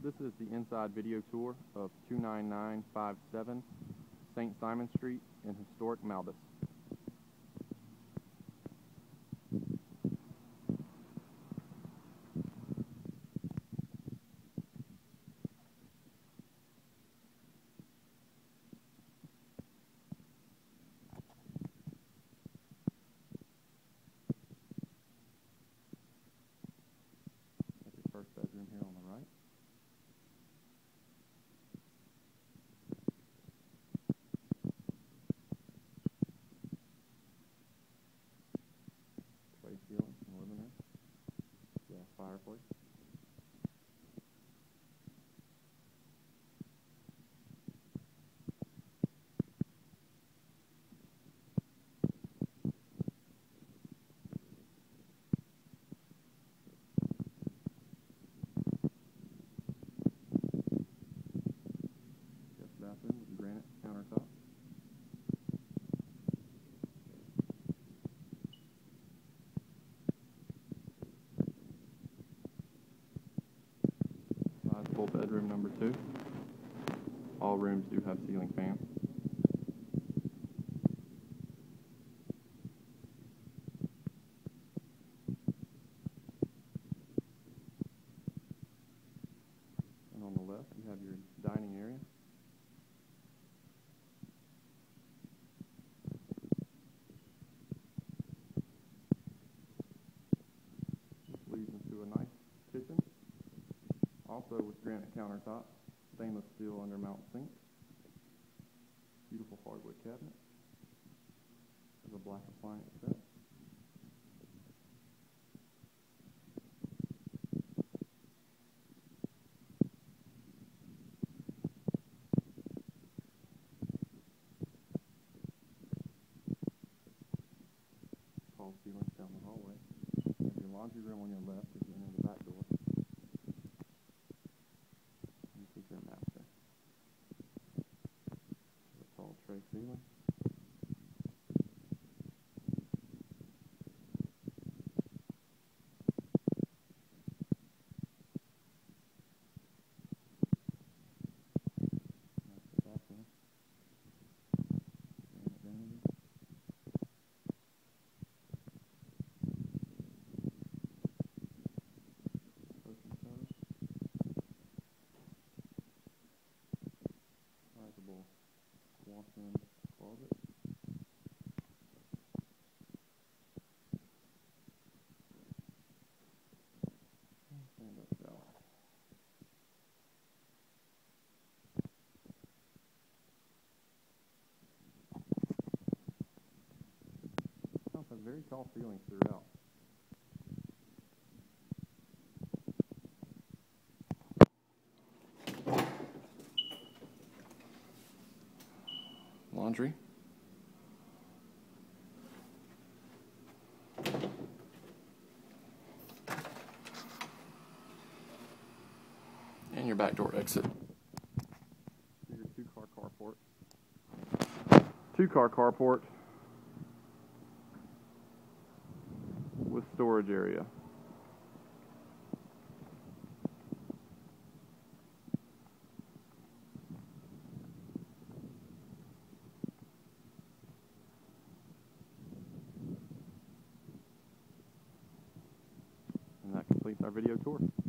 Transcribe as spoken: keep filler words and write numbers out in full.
This is the inside video tour of two nine nine five seven Saint Simon Street in historic Malbus. That's your first bedroom here on the right. Tray ceiling in the living room. Gas fireplace. Guest bathroom with granite countertop. Sizable bedroom number two. All rooms do have ceiling fans. And on the left, you have your dining area. This leads into a nice kitchen, also with granite countertops, stainless steel undermount sink, beautiful hardwood cabinet, has a black appliance set. Tall ceilings down the hallway. You have your laundry room on your left as you enter the back door. And secret master. A tall tray ceiling. Master bathroom. Granite vanity. Open tub. Sizable walk-in closet. And stand-up shower. House has very tall ceilings throughout. Laundry. And your back door exit. Your two-car carport. Two-car carport with storage area. And that completes our video tour.